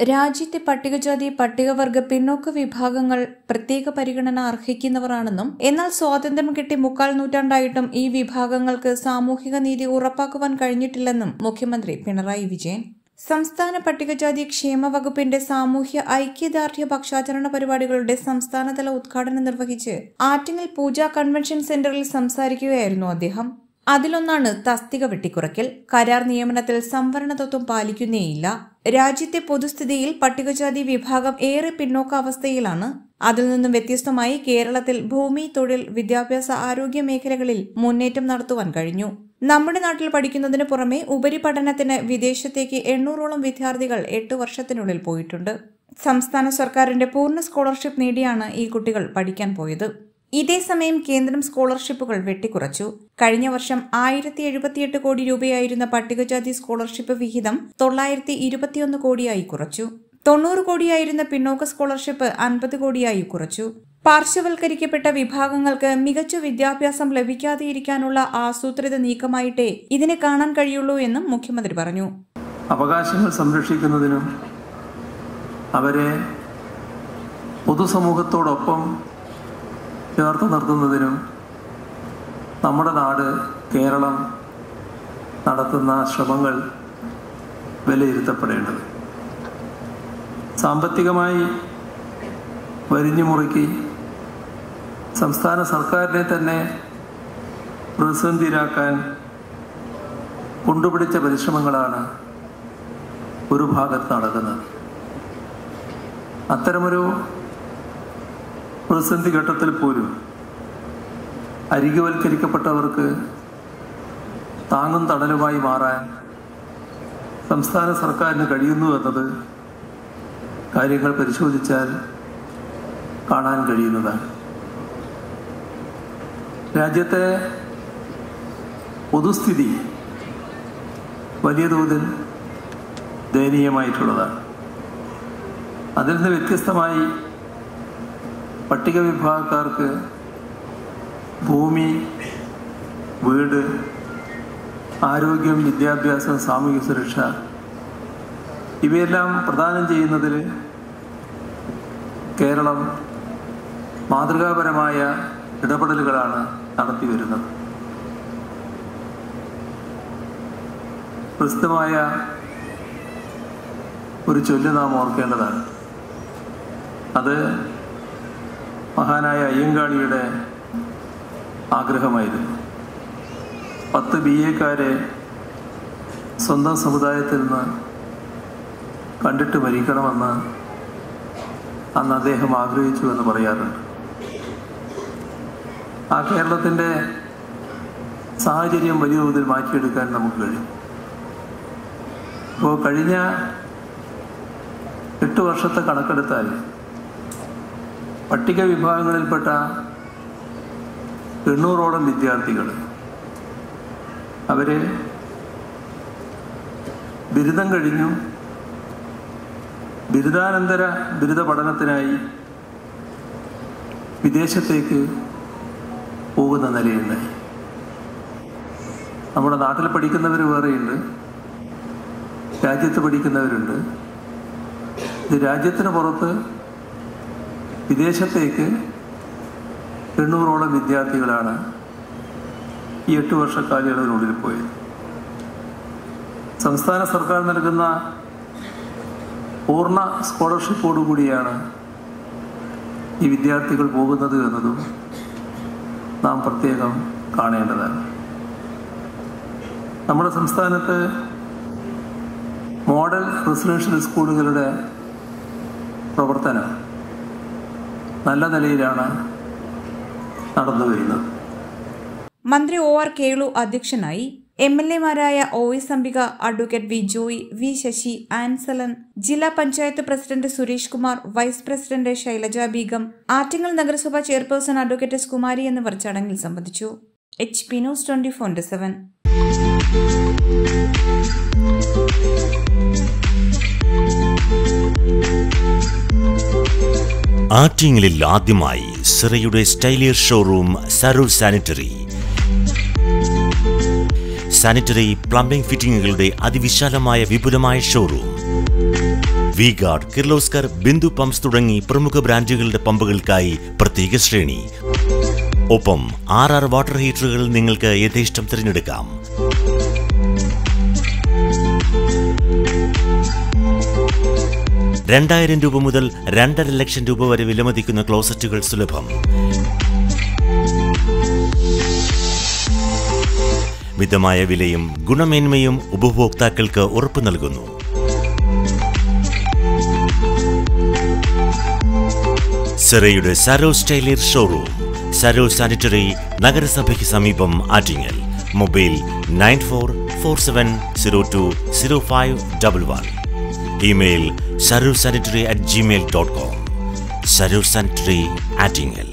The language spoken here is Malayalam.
രാജ്യത്തെ പട്ടികജാതി പട്ടികവർഗ പിന്നോക്ക വിഭാഗങ്ങൾ പ്രത്യേക പരിഗണന അർഹിക്കുന്നവരാണെന്നും എന്നാൽ സ്വാതന്ത്ര്യം കിട്ടി 3/4 നൂറ്റാണ്ടായിട്ടും ഈ വിഭാഗങ്ങൾക്ക് സാമൂഹിക നീതി ഉറപ്പാക്കുവാൻ കഴിഞ്ഞിട്ടില്ലെന്നും മുഖ്യമന്ത്രി പിണറായി വിജയൻ സംസ്ഥാന പട്ടികജാതി ക്ഷേമ വകുപ്പിന്റെ സാമൂഹ്യ ഐക്യദാർഢ്യ പക്ഷാചരണ പരിപാടികളുടെ സംസ്ഥാനതല ഉദ്ഘാടനം നിർവഹിച്ച് ആറ്റിങ്ങൽ പൂജ കൺവെൻഷൻ സെന്ററിൽ സംസാരിക്കുകയായിരുന്നു അദ്ദേഹം. അതിലൊന്നാണ് തസ്തിക വെട്ടിക്കുറയ്ക്കൽ. കരാർ നിയമനത്തിൽ സംവരണ തത്വം പാലിക്കുന്നേയില്ല. രാജ്യത്തെ പൊതുസ്ഥിതിയിൽ പട്ടികജാതി വിഭാഗം ഏറെ പിന്നോക്ക അവസ്ഥയിലാണ്. അതിൽ നിന്നും വ്യത്യസ്തമായി കേരളത്തിൽ ഭൂമി, തൊഴിൽ, വിദ്യാഭ്യാസ, ആരോഗ്യ മേഖലകളിൽ മുന്നേറ്റം നടത്തുവാൻ കഴിഞ്ഞു. നമ്മുടെ നാട്ടിൽ പഠിക്കുന്നതിന് പുറമെ ഉപരിപഠനത്തിന് വിദേശത്തേക്ക് 800ഓളം വിദ്യാർത്ഥികൾ 8 വർഷത്തിനുള്ളിൽ പോയിട്ടുണ്ട്. സംസ്ഥാന സർക്കാരിന്റെ പൂർണ്ണ സ്കോളർഷിപ്പ് നേടിയാണ് ഈ കുട്ടികൾ പഠിക്കാൻ പോയത്. ഇതേസമയം കേന്ദ്രം സ്കോളർഷിപ്പുകൾ വെട്ടിക്കുറച്ചു. കഴിഞ്ഞ വർഷം 1078 കോടി രൂപയായിരുന്ന പട്ടികജാതി സ്കോളർഷിപ്പ് വിഹിതം 921 കോടിയായി കുറച്ചു. 90 കോടിയായിരുന്ന പിന്നോക്ക സ്കോളർഷിപ്പ് 50 കോടിയായി കുറച്ചു. പാർശ്വവൽക്കരിക്കപ്പെട്ട വിഭാഗങ്ങൾക്ക് മികച്ച വിദ്യാഭ്യാസം ലഭിക്കാതെയിരിക്കാനുള്ള ആസൂത്രിത നീക്കമായിട്ടേ ഇതിനെ കാണാൻ കഴിയുള്ളൂ എന്നും മുഖ്യമന്ത്രി പറഞ്ഞു. അവകാശങ്ങൾ സംരക്ഷിക്കുന്നതിനും അവരെ പൊതുസമൂഹത്തോടൊപ്പം ചേർത്ത് നിർത്തുന്നതിനും നമ്മുടെ നാട് കേരളം നടത്തുന്ന ശ്രമങ്ങൾ വിലയിരുത്തപ്പെടേണ്ടത്. സാമ്പത്തികമായി വരിഞ്ഞു മുറുക്കി സംസ്ഥാന സർക്കാരിനെ തന്നെ പ്രതിസന്ധിയിലാക്കാൻ കൊണ്ടുപിടിച്ച പരിശ്രമങ്ങളാണ് ഒരു ഭാഗത്ത് നടക്കുന്നത്. അത്തരമൊരു പ്രതിസന്ധി ഘട്ടത്തിൽ പോലും അരികുവൽക്കരിക്കപ്പെട്ടവർക്ക് താങ്ങും തണലുമായി മാറാൻ സംസ്ഥാന സർക്കാരിന് കഴിയുന്നു എന്നത് കാര്യങ്ങൾ പരിശോധിച്ചാൽ കാണാൻ കഴിയുന്നതാണ്. രാജ്യത്തെ പൊതുസ്ഥിതി വലിയ തോതിൽ ദയനീയമായിട്ടുള്ളതാണ്. അതിൽ നിന്ന് വ്യത്യസ്തമായി പട്ടിക വിഭാഗക്കാർക്ക് ഭൂമി, വീട്, ആരോഗ്യം, വിദ്യാഭ്യാസം, സാമൂഹിക സുരക്ഷ ഇവയെല്ലാം പ്രദാനം ചെയ്യുന്നതിൽ കേരളം മാതൃകാപരമായ ഇടപെടലുകളാണ് നടത്തി വരുന്നത്. പ്രസിദ്ധമായ ഒരു ചൊല്ല് നാം ഓർക്കേണ്ടതാണ്. അത് മഹാനായ അയ്യങ്കാളിയുടെ ആഗ്രഹമായിരുന്നു. 10 BA-ക്കാരെ സ്വന്തം സമുദായത്തിൽ നിന്ന് കണ്ടിട്ട് മരിക്കണമെന്ന് അന്ന് അദ്ദേഹം ആഗ്രഹിച്ചു എന്ന് പറയാറുണ്ട്. ആ കേരളത്തിൻ്റെ സാഹചര്യം വലിയ തോതിൽ മാറ്റിയെടുക്കാൻ നമുക്ക് കഴിയും. ഇപ്പോൾ കഴിഞ്ഞ 8 വർഷത്തെ കണക്കെടുത്താൽ പട്ടിക വിഭാഗങ്ങളിൽപ്പെട്ട 800ഓളം വിദ്യാർത്ഥികൾ അവർ ബിരുദം കഴിഞ്ഞു ബിരുദാനന്തര ബിരുദ പഠനത്തിനായി വിദേശത്തേക്ക് പോകുന്ന നിലയുണ്ടായി. നമ്മുടെ നാട്ടിൽ പഠിക്കുന്നവർ വേറെയുണ്ട്, രാജ്യത്ത് പഠിക്കുന്നവരുണ്ട്. ഇത് രാജ്യത്തിന് പുറത്ത് വിദേശത്തേക്ക് 800ഓളം വിദ്യാർത്ഥികളാണ് ഈ 8 വർഷക്കാലയളവിനുള്ളിൽ പോയത്. സംസ്ഥാന സർക്കാർ നൽകുന്ന പൂർണ്ണ സ്കോളർഷിപ്പോടുകൂടിയാണ് ഈ വിദ്യാർത്ഥികൾ പോകുന്നത് എന്നതും നാം പ്രത്യേകം കാണേണ്ടതാണ്. നമ്മുടെ സംസ്ഥാനത്ത് മോഡൽ റെസിഡൻഷ്യൽ സ്കൂളുകളുടെ പ്രവർത്തനം നല്ല നിലയിലാണ് നടന്നു വരുന്നത്. മന്ത്രി OR കേളു അധ്യക്ഷനായി. MLA-മാരായ OS Ambika, advocate V Joy, V Sasi, Ansalan, ജില്ലാ panchayat president Suresh Kumar, vice president Shailaja Beegum, Attingal നഗരസഭ ചെയർപേഴ്സൺ അഡ്വക്കേറ്റ് എസ് കുമാരി എന്നിവർ ചടങ്ങിൽ സംബന്ധിച്ചു. HP News 24/7. ആറ്റിങ്ങലിൽ ആദ്യമായി സിറയുടെ സ്റ്റൈലിയർ ഷോറൂം സരൂർ സാനിറ്ററി. സാനിറ്ററി പ്ലംബിംഗ് ഫിറ്റിംഗുകളുടെ അതിവിശാലമായ വിപുലമായ showroom. V Guard, Kirloskar, Bindu pumps തുടങ്ങി പ്രമുഖ ബ്രാൻഡുകളുടെ പമ്പുകൾക്കായി പ്രത്യേക ശ്രേണി. ഒപ്പം 6 വാട്ടർ ഹീറ്ററുകൾ നിങ്ങൾക്ക് യഥേഷ്ടം തിരഞ്ഞെടുക്കാം. ₹2,000 മുതൽ 2.5 ലക്ഷം വരെ വിലമതിക്കുന്ന ക്ലോസറ്റുകൾ സുലഭം. മിതമായ വിലയും ഗുണമേന്മയും ഉപഭോക്താക്കൾക്ക് ഉറപ്പു നൽകുന്നു. സിറയുടെ Saros tiler showroom, Saros sanitary, നഗരസഭയ്ക്ക് സമീപം, Attingal. Mobile 9447020511. Email sarosanitary@gmail.com. Saros sanitary, Attingal.